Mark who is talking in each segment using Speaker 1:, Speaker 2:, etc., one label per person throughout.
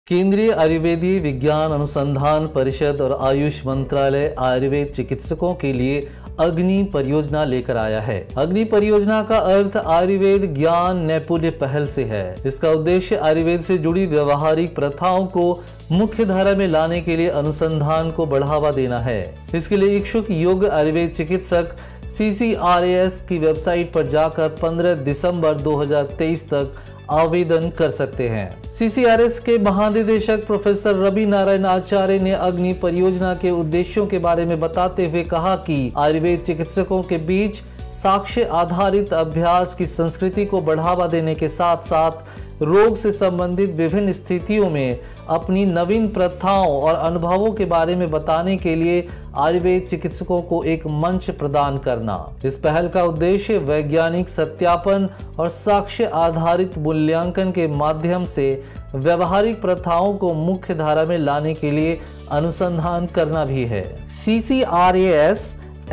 Speaker 1: केंद्रीय आयुर्वेदीय विज्ञान अनुसंधान परिषद और आयुष मंत्रालय आयुर्वेद चिकित्सकों के लिए अग्नि परियोजना लेकर आया है। अग्नि परियोजना का अर्थ आयुर्वेद ज्ञान नैपुण्य पहल से है। इसका उद्देश्य आयुर्वेद से जुड़ी व्यवहारिक प्रथाओं को मुख्य धारा में लाने के लिए अनुसंधान को बढ़ावा देना है। इसके लिए इच्छुक योग्य आयुर्वेद चिकित्सक CCRAS की वेबसाइट पर जाकर 15 दिसंबर 2023 तक आवेदन कर सकते हैं। CCRAS के महानिदेशक प्रोफेसर रवि नारायण आचार्य ने अग्नि परियोजना के उद्देश्यों के बारे में बताते हुए कहा कि आयुर्वेद चिकित्सकों के बीच साक्ष्य आधारित अभ्यास की संस्कृति को बढ़ावा देने के साथ साथ रोग से संबंधित विभिन्न स्थितियों में अपनी नवीन प्रथाओं और अनुभवों के बारे में बताने के लिए आयुर्वेद चिकित्सकों को एक मंच प्रदान करना। इस पहल का उद्देश्य वैज्ञानिक सत्यापन और साक्ष्य आधारित मूल्यांकन के माध्यम से व्यवहारिक प्रथाओं को मुख्य धारा में लाने के लिए अनुसंधान करना भी है। CCRAS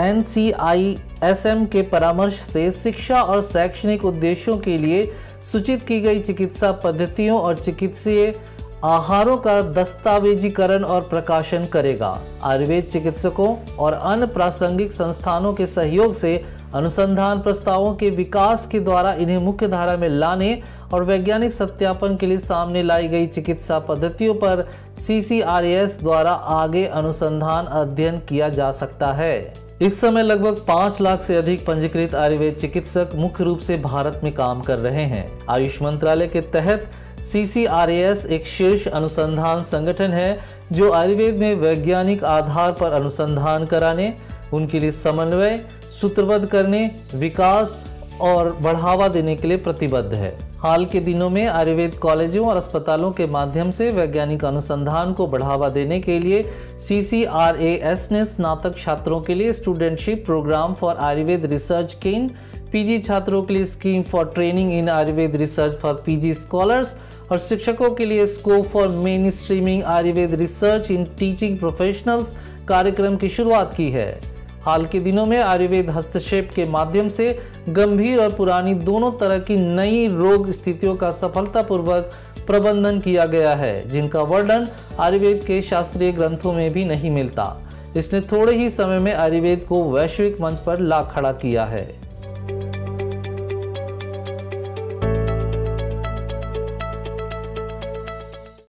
Speaker 1: NCISM के परामर्श से शिक्षा और शैक्षणिक उद्देश्यों के लिए सूचित की गई चिकित्सा पद्धतियों और चिकित्सीय आहारों का दस्तावेजीकरण और प्रकाशन करेगा। आयुर्वेद चिकित्सकों और अन्य प्रासंगिक संस्थानों के सहयोग से अनुसंधान प्रस्तावों के विकास के द्वारा इन्हें मुख्य धारा में लाने और वैज्ञानिक सत्यापन के लिए सामने लाई गई चिकित्सा पद्धतियों पर CCRAS द्वारा आगे अनुसंधान अध्ययन किया जा सकता है। इस समय लगभग 5 लाख से अधिक पंजीकृत आयुर्वेद चिकित्सक मुख्य रूप से भारत में काम कर रहे हैं। आयुष मंत्रालय के तहत CCRAS एक शीर्ष अनुसंधान संगठन है जो आयुर्वेद में वैज्ञानिक आधार पर अनुसंधान कराने, उनके लिए समन्वय, सूत्रबद्ध करने, विकास और बढ़ावा देने के लिए प्रतिबद्ध है। हाल के दिनों में आयुर्वेद कॉलेजों और अस्पतालों के माध्यम से वैज्ञानिक अनुसंधान को बढ़ावा देने के लिए CCRAS ने स्नातक छात्रों के लिए studentship programme for Ayurveda research केन, PG छात्रों के लिए scheme for training in Ayurveda research for PG scholars और शिक्षकों के लिए scope for mainstreaming Ayurveda research in teaching professionals कार्यक्रम की शुरुआत की है। हाल के दिनों में आयुर्वेद हस्तक्षेप के माध्यम से गंभीर और पुरानी दोनों तरह की नई रोग स्थितियों का सफलतापूर्वक प्रबंधन किया गया है, जिनका वर्णन आयुर्वेद के शास्त्रीय ग्रंथों में भी नहीं मिलता। इसने थोड़े ही समय में आयुर्वेद को वैश्विक मंच पर ला खड़ा किया है।